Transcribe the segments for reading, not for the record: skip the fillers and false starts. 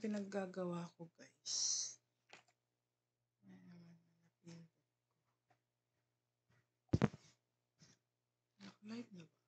pinaggagawa ko, guys. Naka-live na ba?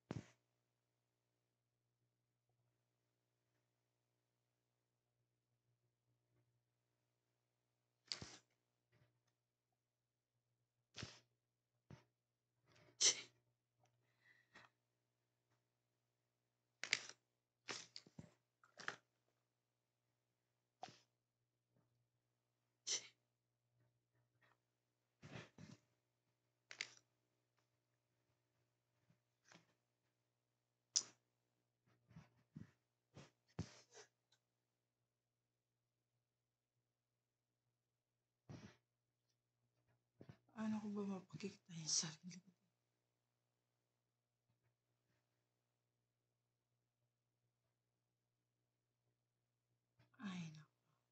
Paano ko ba mapakita yung sarili ko? Ay, no.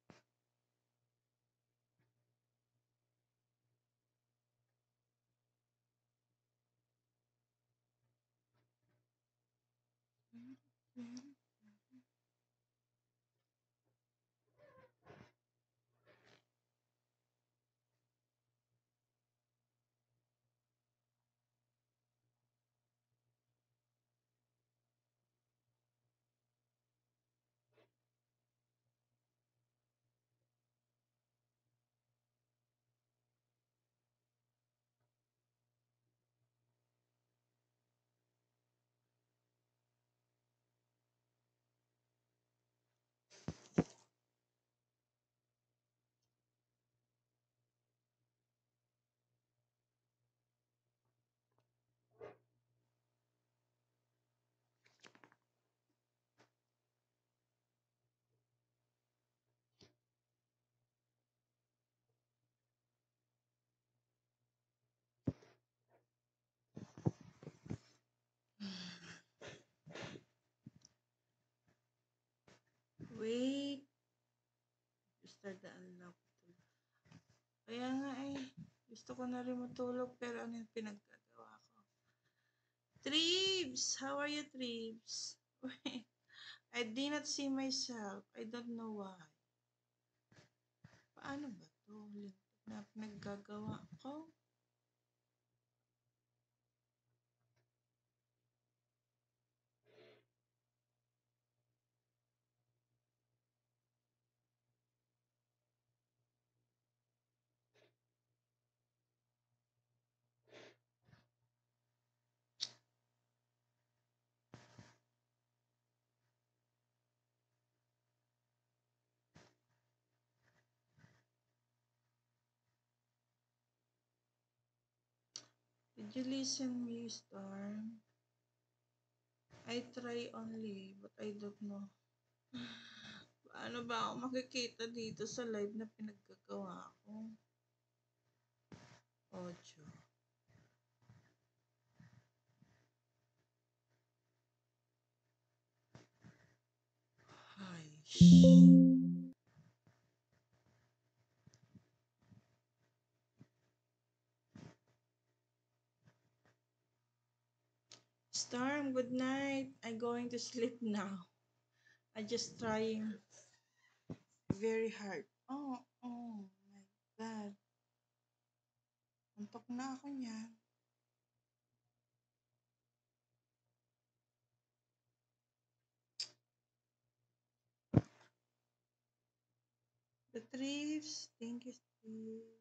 Wait. Start the unlock. Kaya nga gusto ko na rin matulog pero ano yung pinaggagawa ko? Tribs! How are you, Tribs? Wait. I did not see myself. I don't know why. Paano ba to? Na pinaggagawa ko? Did you listen me, Storm? I try only, but I don't know. Paano ba ako makikita dito sa live na pinaggagawa ko? Audio. Ay, Storm, good night. I'm going to sleep now. I just trying very hard. Oh my God. Antok na ako niyan. The Thrives. Thank you, Steve.